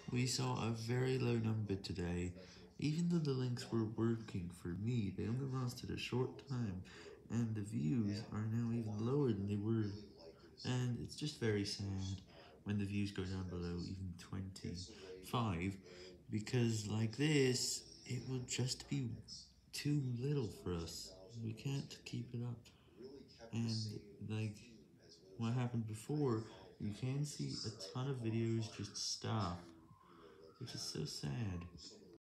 We saw a very low number today. Even though the links were working for me, they only lasted a short time, and the views are now even lower than they were. And it's just very sad when the views go down below even 25, because like this, it will just be too little for us. We can't keep it up. And like what happened before, you can see a ton of videos just stop, which is so sad.